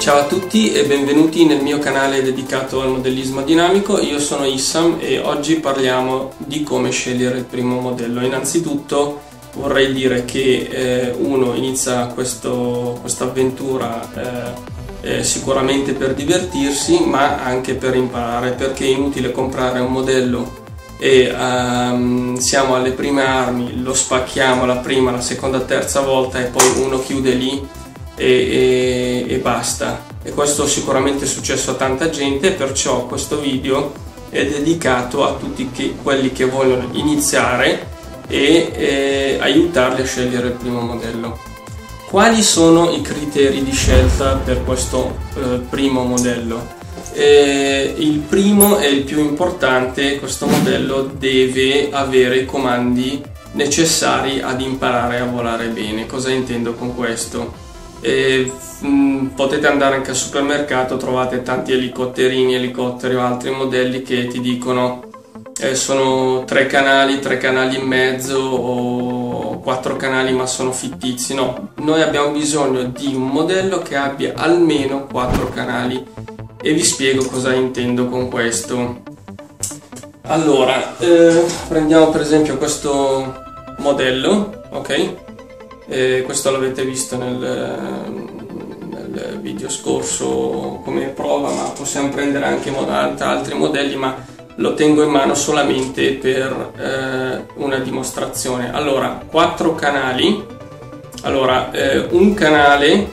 Ciao a tutti e benvenuti nel mio canale dedicato al modellismo dinamico. Io sono Issam e oggi parliamo di come scegliere il primo modello. Innanzitutto vorrei dire che uno inizia questa avventura sicuramente per divertirsi, ma anche per imparare, perché è inutile comprare un modello e siamo alle prime armi, lo spacchiamo la prima, la seconda, terza volta e poi uno chiude lì e basta. E questo sicuramente è successo a tanta gente, perciò questo video è dedicato a tutti quelli che vogliono iniziare e aiutarli a scegliere il primo modello. Quali sono i criteri di scelta per questo primo modello? Il primo e il più importante: questo modello deve avere i comandi necessari ad imparare a volare bene. Cosa intendo con questo? Potete andare anche al supermercato, trovate tanti elicotterini, elicotteri o altri modelli che ti dicono sono 3 canali in mezzo o 4 canali ma sono fittizi. No, noi abbiamo bisogno di un modello che abbia almeno 4 canali e vi spiego cosa intendo con questo. Allora, prendiamo per esempio questo modello, ok? Questo l'avete visto nel video scorso come prova, ma possiamo prendere anche altri modelli, ma lo tengo in mano solamente per una dimostrazione. Allora, 4 canali. Allora, un canale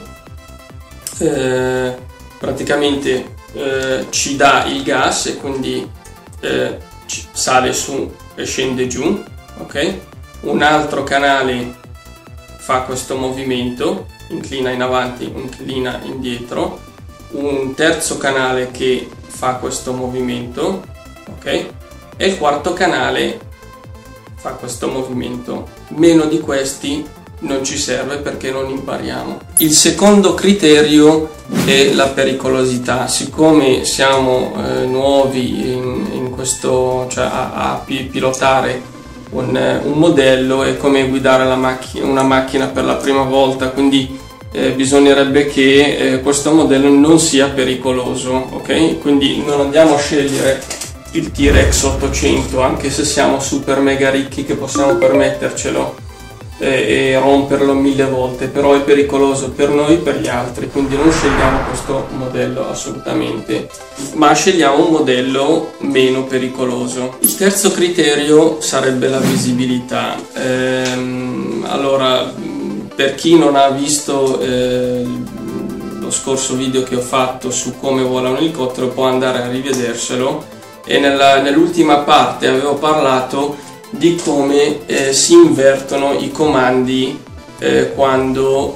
praticamente ci dà il gas e quindi sale su e scende giù, ok? Un altro canale fa questo movimento, inclina in avanti, inclina indietro. Un terzo canale che fa questo movimento, ok? E il quarto canale fa questo movimento. Meno di questi non ci serve perché non impariamo. Il secondo criterio è la pericolosità. Siccome siamo nuovi in questo, cioè a pilotare un modello, è come guidare una macchina per la prima volta, quindi bisognerebbe che questo modello non sia pericoloso, ok? Quindi non andiamo a scegliere il T-Rex 800, anche se siamo super mega ricchi che possiamo permettercelo e romperlo 1000 volte, però è pericoloso per noi e per gli altri, quindi non scegliamo questo modello assolutamente, ma scegliamo un modello meno pericoloso. Il terzo criterio sarebbe la visibilità. Allora, per chi non ha visto lo scorso video che ho fatto su come vola un elicottero, può andare a rivederselo, e nell'ultima parte avevo parlato di come si invertono i comandi quando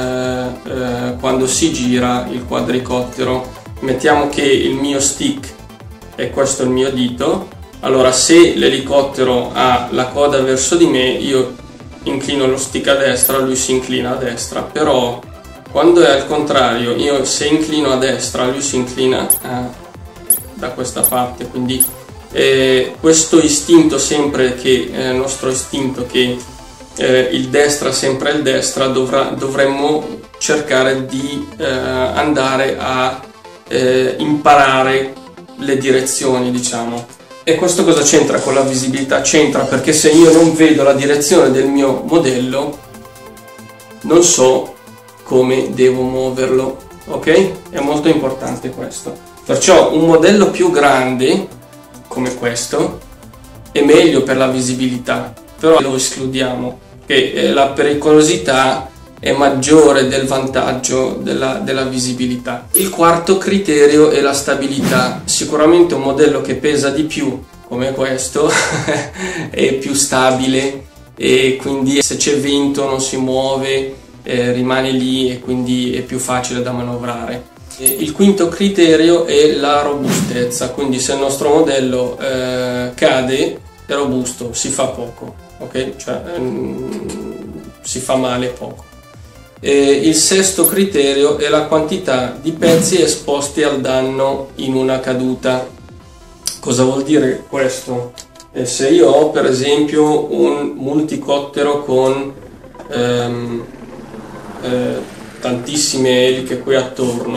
si gira il quadricottero. Mettiamo che il mio stick è questo, il mio dito. Allora, se l'elicottero ha la coda verso di me, io inclino lo stick a destra, lui si inclina a destra. Però quando è al contrario, io se inclino a destra, lui si inclina da questa parte. Quindi questo istinto, sempre che il nostro istinto che il destra sempre il destra, dovremmo cercare di andare a imparare le direzioni, diciamo. E questo cosa c'entra con la visibilità? C'entra perché se io non vedo la direzione del mio modello, non so come devo muoverlo, ok? È molto importante questo. Perciò un modello più grande come questo è meglio per la visibilità, però lo escludiamo, che la pericolosità è maggiore del vantaggio della visibilità. Il quarto criterio è la stabilità. Sicuramente un modello che pesa di più come questo è più stabile e quindi se c'è vento non si muove, rimane lì e quindi è più facile da manovrare. Il quinto criterio è la robustezza, quindi se il nostro modello cade è robusto, si fa poco, ok? Cioè si fa male poco. Il sesto criterio è la quantità di pezzi esposti al danno in una caduta. Cosa vuol dire questo? Se io ho per esempio un multicottero con tantissime eliche qui attorno,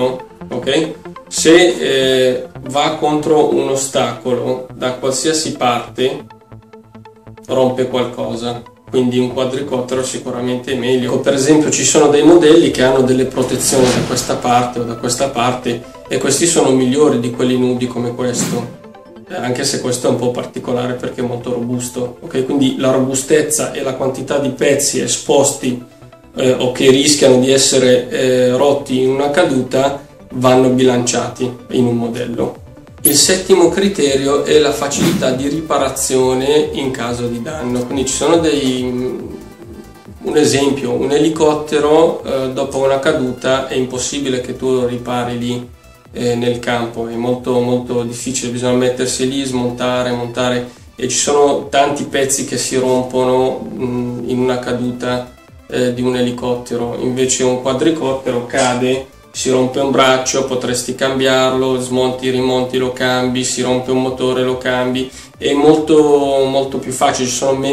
ok? Se va contro un ostacolo da qualsiasi parte, rompe qualcosa, quindi un quadricottero sicuramente è meglio. Per esempio ci sono dei modelli che hanno delle protezioni da questa parte o da questa parte, e questi sono migliori di quelli nudi come questo, anche se questo è un po' particolare perché è molto robusto, ok? Quindi la robustezza e la quantità di pezzi esposti o che rischiano di essere rotti in una caduta vanno bilanciati in un modello. Il settimo criterio è la facilità di riparazione in caso di danno. Quindi ci sono un esempio, un elicottero dopo una caduta è impossibile che tu lo ripari lì nel campo, è molto molto difficile, bisogna mettersi lì, montare, e ci sono tanti pezzi che si rompono in una caduta di un elicottero. Invece un quadricottero cade, si rompe un braccio, potresti cambiarlo, smonti, rimonti, lo cambi, si rompe un motore, lo cambi, è molto molto più facile, ci sono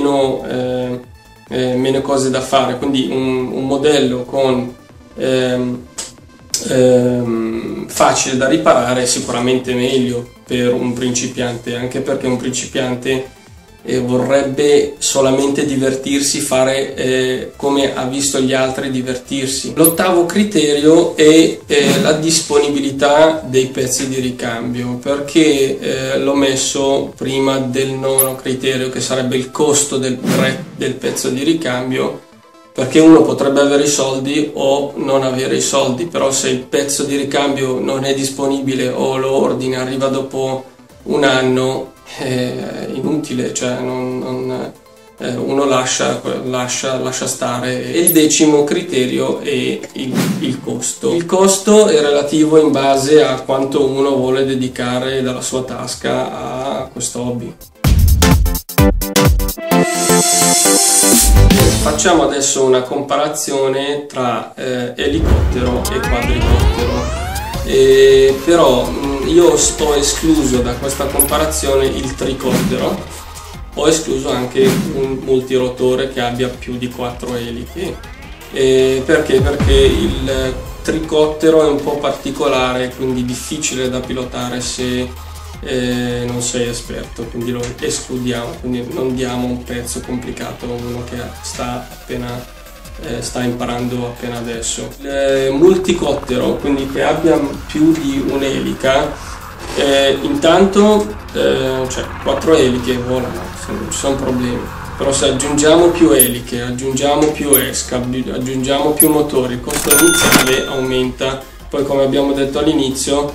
meno cose da fare. Quindi un modello con facile da riparare è sicuramente meglio per un principiante, anche perché un principiante vorrebbe solamente divertirsi, fare come ha visto gli altri divertirsi. L'ottavo criterio è la disponibilità dei pezzi di ricambio, perché l'ho messo prima del nono criterio, che sarebbe il costo del pezzo di ricambio, perché uno potrebbe avere i soldi o non avere i soldi, però se il pezzo di ricambio non è disponibile o lo ordini arriva dopo un anno, è inutile, cioè uno lascia stare. E il decimo criterio è il costo. Il costo è relativo in base a quanto uno vuole dedicare dalla sua tasca a questo hobby. Facciamo adesso una comparazione tra elicottero e quadricottero. Però io ho escluso da questa comparazione il tricottero, ho escluso anche un multirotore che abbia più di 4 eliche. Perché? Perché il tricottero è un po' particolare, quindi difficile da pilotare se non sei esperto, quindi lo escludiamo, quindi non diamo un pezzo complicato a uno che sta imparando appena adesso. Il multicottero, quindi che abbia più di un'elica, intanto cioè 4 eliche volano, non ci sono problemi, però se aggiungiamo più eliche, aggiungiamo più esca, aggiungiamo più motori, il costo iniziale aumenta. Poi, come abbiamo detto all'inizio,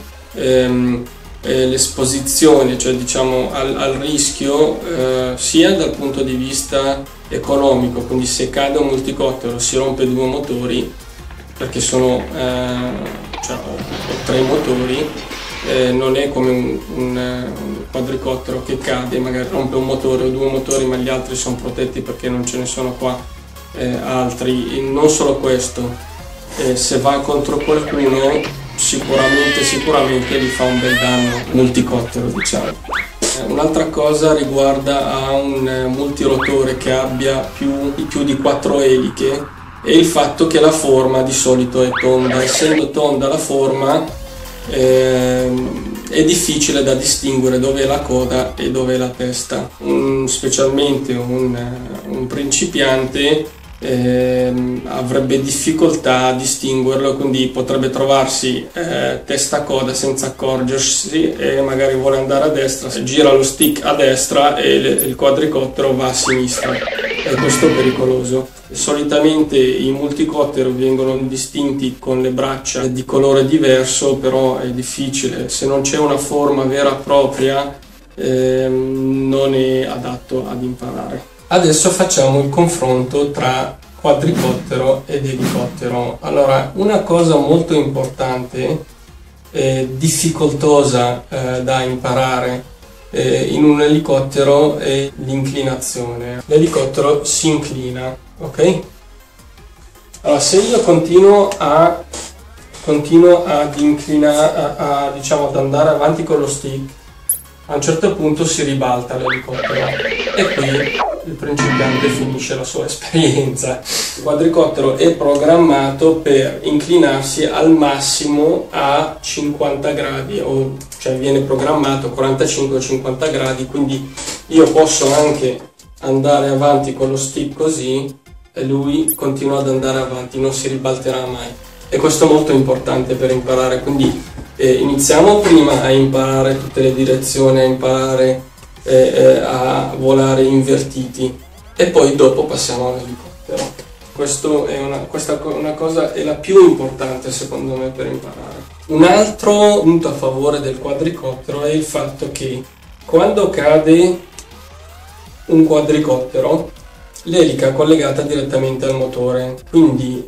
l'esposizione, cioè diciamo al rischio, sia dal punto di vista economico, quindi se cade un multicottero si rompe 2 motori, perché sono cioè, 3 motori, non è come un quadricottero che cade, magari rompe un motore o 2 motori, ma gli altri sono protetti perché non ce ne sono qua altri. Non solo questo, se va contro qualcuno sicuramente gli fa un bel danno multicottero, diciamo. Un'altra cosa riguarda a un multirotore che abbia più di 4 eliche è il fatto che la forma di solito è tonda. Essendo tonda la forma, è difficile da distinguere dove è la coda e dove è la testa. Specialmente un principiante avrebbe difficoltà a distinguerlo, quindi potrebbe trovarsi testa coda senza accorgersi, e magari vuole andare a destra, gira lo stick a destra e il quadricottero va a sinistra, e questo è pericoloso. Solitamente i multicottero vengono distinti con le braccia di colore diverso, però è difficile, se non c'è una forma vera e propria non è adatto ad imparare. Adesso facciamo il confronto tra quadricottero ed elicottero. Allora, una cosa molto importante, difficoltosa da imparare in un elicottero è l'inclinazione. L'elicottero si inclina, ok? Allora, se io continuo ad inclinare, diciamo ad andare avanti con lo stick, a un certo punto si ribalta l'elicottero, e qui il principiante finisce la sua esperienza. Il quadricottero è programmato per inclinarsi al massimo a 50 gradi, cioè viene programmato 45-50 gradi, quindi io posso anche andare avanti con lo stick così e lui continua ad andare avanti, non si ribalterà mai. E questo è molto importante per imparare, quindi iniziamo prima a imparare tutte le direzioni, a imparare a volare invertiti e poi dopo passiamo all'elicottero. Questa è una cosa, è la più importante secondo me per imparare. Un altro punto a favore del quadricottero è il fatto che quando cade un quadricottero l'elica è collegata direttamente al motore, quindi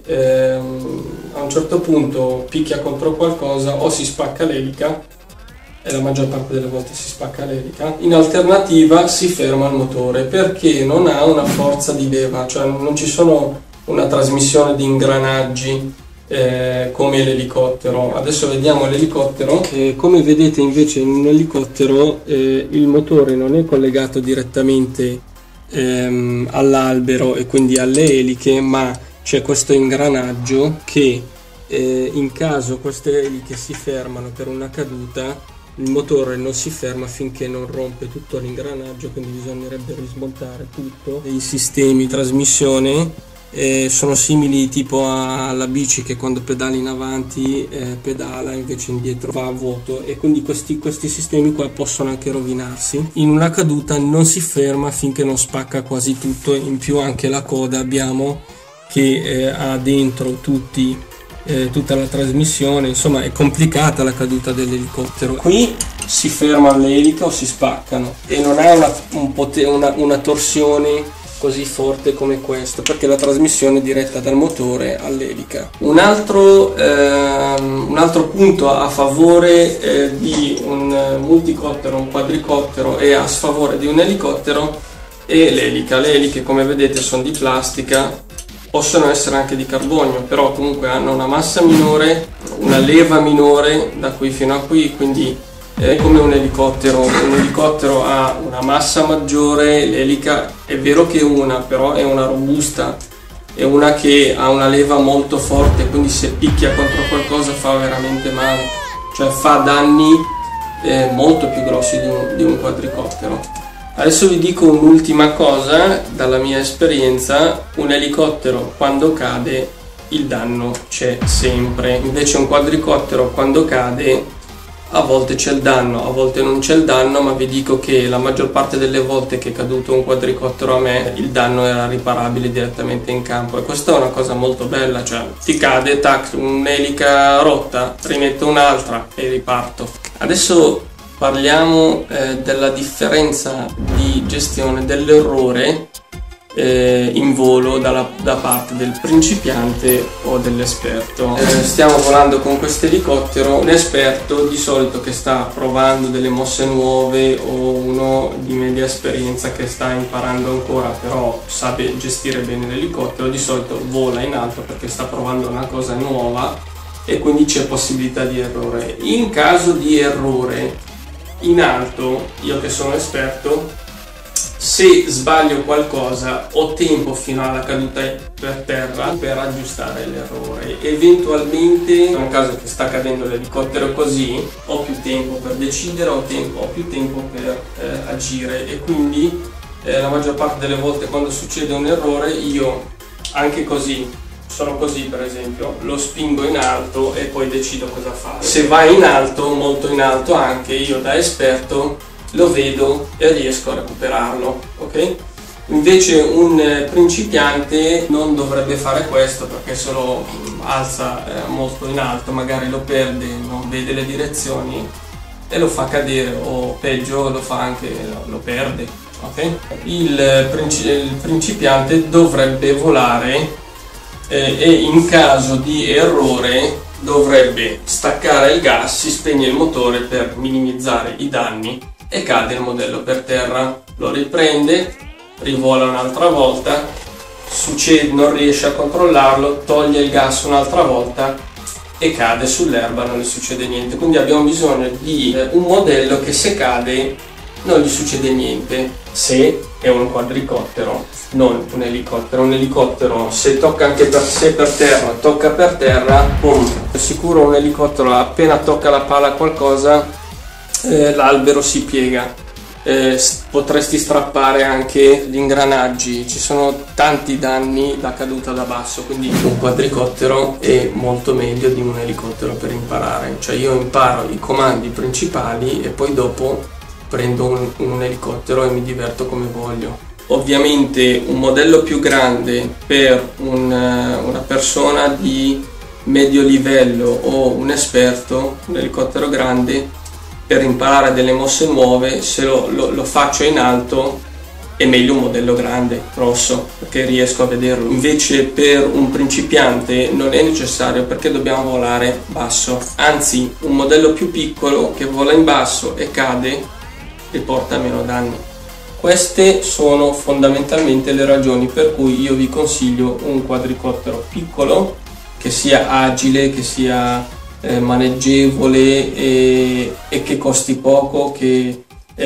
a un certo punto picchia contro qualcosa o si spacca l'elica, e la maggior parte delle volte si spacca l'elica. In alternativa si ferma il motore perché non ha una forza di leva, cioè non ci sono una trasmissione di ingranaggi come l'elicottero. Adesso vediamo l'elicottero. Come vedete invece in un elicottero il motore non è collegato direttamente all'albero e quindi alle eliche, ma c'è questo ingranaggio che in caso queste eliche si fermano per una caduta, il motore non si ferma finché non rompe tutto l'ingranaggio, quindi bisognerebbe rismontare tutto. I sistemi di trasmissione sono simili tipo alla bici che quando pedali in avanti pedala, invece indietro va a vuoto, e quindi questi sistemi qua possono anche rovinarsi. In una caduta non si ferma finché non spacca quasi tutto, in più anche la coda abbiamo che ha dentro tutta la trasmissione, insomma è complicata la caduta dell'elicottero. Qui si fermano le eliche o si spaccano e non ha una torsione così forte come questo, perché la trasmissione è diretta dal motore all'elica. Un altro punto a favore di un multicottero, un quadricottero, e a sfavore di un elicottero è l'elica. Le eliche, come vedete, sono di plastica, possono essere anche di carbonio, però comunque hanno una massa minore, una leva minore da qui fino a qui, quindi è come un elicottero ha una massa maggiore, l'elica è vero che è una, però è una robusta, è una che ha una leva molto forte, quindi se picchia contro qualcosa fa veramente male, cioè fa danni molto più grossi di un quadricottero. Adesso vi dico un'ultima cosa dalla mia esperienza: un elicottero quando cade il danno c'è sempre, invece un quadricottero quando cade a volte c'è il danno, a volte non c'è il danno, ma vi dico che la maggior parte delle volte che è caduto un quadricottero a me il danno era riparabile direttamente in campo, e questa è una cosa molto bella, cioè ti cade, tac, un'elica rotta, rimetto un'altra e riparto. Adesso parliamo della differenza di gestione dell'errore in volo da parte del principiante o dell'esperto. Stiamo volando con questo elicottero. L'esperto, di solito, che sta provando delle mosse nuove, o uno di media esperienza che sta imparando ancora però sa gestire bene l'elicottero, di solito vola in alto perché sta provando una cosa nuova e quindi c'è possibilità di errore. In caso di errore in alto, io che sono esperto, se sbaglio qualcosa ho tempo fino alla caduta per terra per aggiustare l'errore. Eventualmente, in un caso che sta cadendo l'elicottero così, ho più tempo per decidere, ho più tempo per agire, e quindi la maggior parte delle volte quando succede un errore io anche così, sono così per esempio, lo spingo in alto e poi decido cosa fare. Se va in alto, molto in alto, anche io da esperto lo vedo e riesco a recuperarlo, ok? Invece un principiante non dovrebbe fare questo, perché se lo alza molto in alto magari lo perde, non vede le direzioni e lo fa cadere, o peggio lo perde, ok? Il principiante dovrebbe volare e in caso di errore dovrebbe staccare il gas, si spegne il motore per minimizzare i danni e cade il modello per terra, lo riprende, rivola un'altra volta, non riesce a controllarlo, toglie il gas un'altra volta e cade sull'erba, non ne succede niente. Quindi abbiamo bisogno di un modello che se cade non gli succede niente se è un quadricottero, non un elicottero. Un elicottero, se tocca anche per terra, tocca per terra, boom. Sicuro un elicottero appena tocca la pala qualcosa, l'albero si piega. Potresti strappare anche gli ingranaggi, ci sono tanti danni da caduta da basso, quindi un quadricottero è molto meglio di un elicottero per imparare. Cioè io imparo i comandi principali e poi dopo prendo un elicottero e mi diverto come voglio. Ovviamente un modello più grande per una persona di medio livello o un esperto, un elicottero grande, per imparare delle mosse nuove, se lo faccio in alto è meglio un modello grande, grosso, perché riesco a vederlo. Invece per un principiante non è necessario, perché dobbiamo volare basso. Anzi, un modello più piccolo che vola in basso e cade e porta meno danni. Queste sono fondamentalmente le ragioni per cui io vi consiglio un quadricottero piccolo, che sia agile, che sia maneggevole e che costi poco, che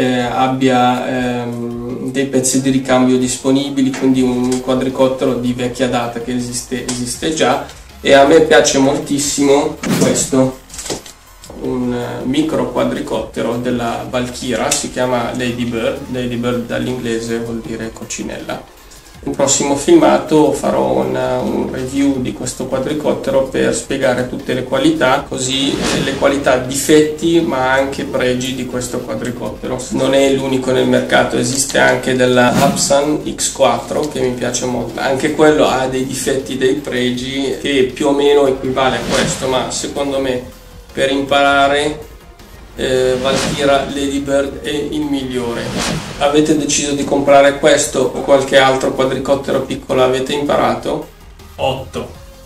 abbia dei pezzi di ricambio disponibili, quindi un quadricottero di vecchia data che esiste già. E a me piace moltissimo questo, un micro quadricottero della Valkyra, si chiama Ladybird dall'inglese vuol dire coccinella. Nel prossimo filmato farò un review di questo quadricottero per spiegare tutte le qualità, così le qualità, difetti ma anche pregi di questo quadricottero. Non è l'unico nel mercato, esiste anche della Hapsan X4 che mi piace molto, anche quello ha dei difetti, dei pregi che più o meno equivale a questo, ma secondo me per imparare Valkyra Ladybird è il migliore. Avete deciso di comprare questo o qualche altro quadricottero piccolo? Avete imparato? 8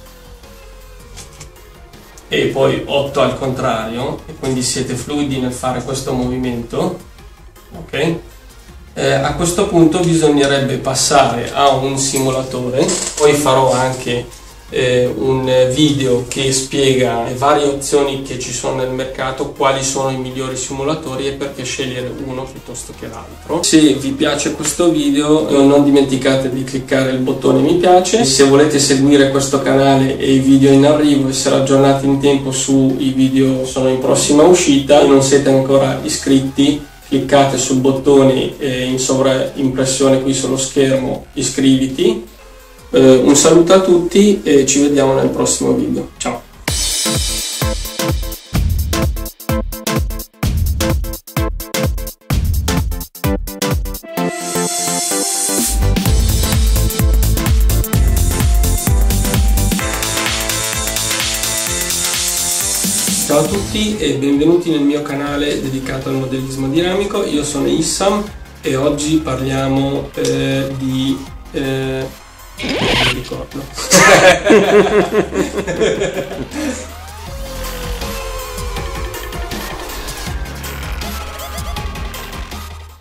e poi 8 al contrario, e quindi siete fluidi nel fare questo movimento, ok? A questo punto bisognerebbe passare a un simulatore. Poi farò anche un video che spiega le varie opzioni che ci sono nel mercato, quali sono i migliori simulatori e perché scegliere uno piuttosto che l'altro. Se vi piace questo video non dimenticate di cliccare il bottone mi piace. Se volete seguire questo canale e i video in arrivo, essere aggiornati in tempo sui video sono in prossima uscita, e non siete ancora iscritti, cliccate sul bottone in sovraimpressione qui sullo schermo iscriviti. Un saluto a tutti e ci vediamo nel prossimo video. Ciao! Ciao a tutti e benvenuti nel mio canale dedicato al modellismo dinamico. Io sono Issam e oggi parliamo di... non mi ricordo.